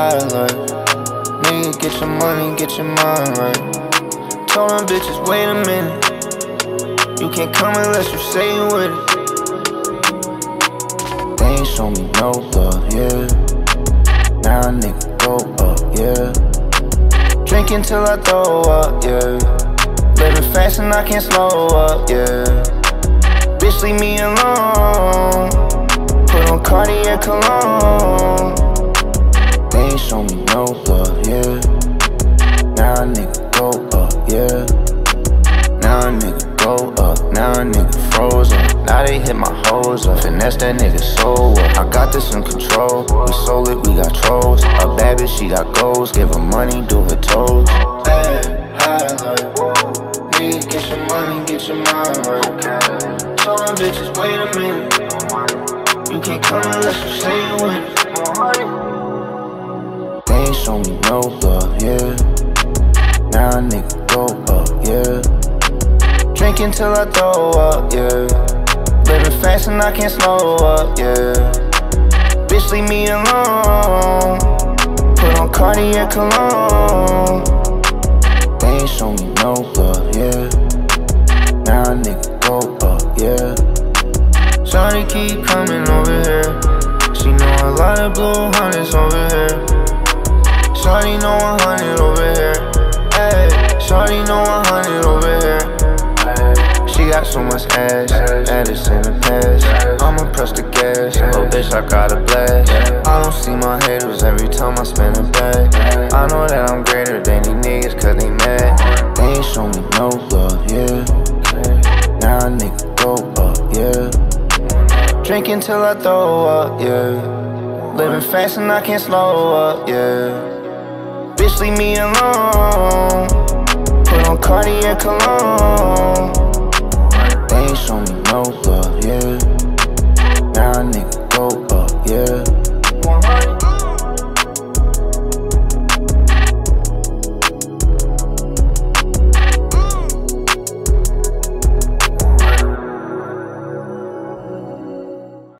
high life. Nigga, get your money, get your mind right. Told them bitches, wait a minute. You can't come unless you say you with it. They ain't show me no love, yeah. Now a nigga go up, yeah. Drinking till I throw up, yeah. Living fast and I can't slow up, yeah. Bitch, leave me alone. Put on Cartier cologne. They ain't show me no love, yeah. Now a nigga go up, yeah. Now a nigga go up, now a nigga frozen. Now they hit my hoes up, finesse that nigga soul up. I got this in control, we sold it, we got trolls. A bad bitch, she got goals, give her money, do her toes. Bad, high life, nigga, get your money, get your mind right. Told them bitches, wait a minute. You can't come unless you say you with it. They ain't show me no love, yeah. Now a nigga go up, yeah. Drinking till I throw up, yeah. Living fast and I can't slow up, yeah. Bitch, leave me alone. Put on Cartier cologne. They ain't show me no love, yeah. Now a nigga go up, yeah. Shawty keep coming over here. She know a lot of blue hundreds over here. Shawty know 100 over here. Ayy, shawty know 100 over here. She got so much ass, that is in the past. I'ma press the gas, oh bitch, I got a blast. I don't see my haters every time I spin a bag. I know that I'm greater than these niggas cause they mad. They ain't show me no love, yeah. Now a nigga go up, yeah. Drinking till I throw up, yeah. Living fast and I can't slow up, yeah. Bitch, leave me alone. Put on Cartier cologne. They ain't show me no love.